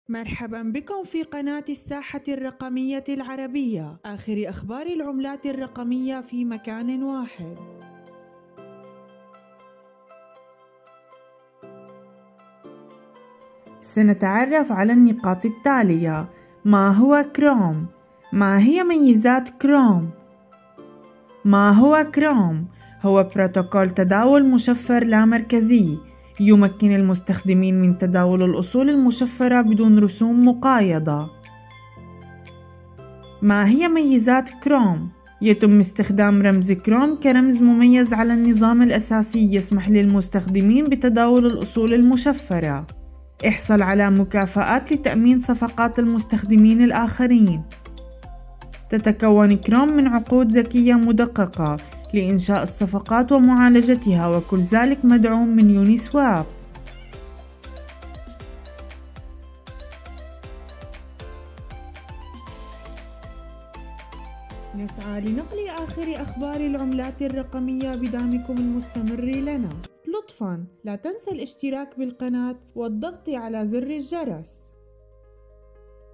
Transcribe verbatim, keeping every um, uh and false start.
مرحبا بكم في قناة الساحة الرقمية العربية، آخر أخبار العملات الرقمية في مكان واحد. سنتعرف على النقاط التالية: ما هو كروم؟ ما هي ميزات كروم؟ ما هو كروم؟ هو بروتوكول تداول مشفر لا مركزي يمكن المستخدمين من تداول الأصول المشفرة بدون رسوم مقايضة. ما هي ميزات كروم؟ يتم استخدام رمز كروم كرمز مميز على النظام الأساسي يسمح للمستخدمين بتداول الأصول المشفرة. احصل على مكافآت لتأمين صفقات المستخدمين الآخرين. تتكون كروم من عقود ذكية مدققة لإنشاء الصفقات ومعالجتها، وكل ذلك مدعوم من يوني سواب. نسعى لنقل آخر أخبار العملات الرقمية بدعمكم المستمر لنا. لطفاً لا تنسى الاشتراك بالقناة والضغط على زر الجرس.